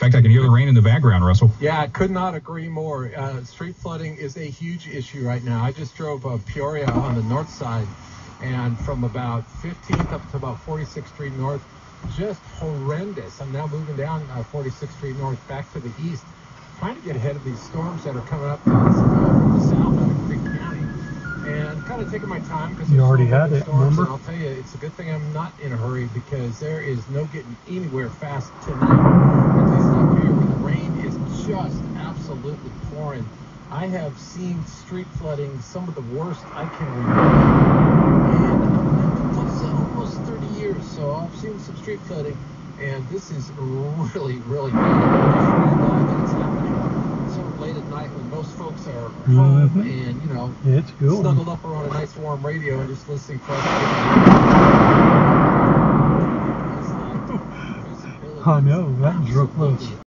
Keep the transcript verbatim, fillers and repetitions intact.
fact, I can hear the rain in the background, Russell. Yeah, I could not agree more. Uh, street flooding is a huge issue right now. I just drove uh, Peoria on the north side, and from about fifteenth up to about forty-sixth Street North, just horrendous. I'm now moving down uh, forty-sixth Street North back to the east, trying to get ahead of these storms that are coming up to us, uh, from the south out of Creek County, and kind of taking my time because you already had it, storms, remember? and I'll tell you, it's a good thing I'm not in a hurry because there is no getting anywhere fast tonight. At least up here where the rain is just absolutely pouring. I have seen street flooding, some of the worst I can remember. And I've been in almost thirty years, so I've seen some street flooding, and this is really, really bad. I'm just really glad that it's happening sort of late at night when most folks are home Mm-hmm. and, you know, It's cool. snuggled up around a nice warm radio and just listening to us. I know, that was real close.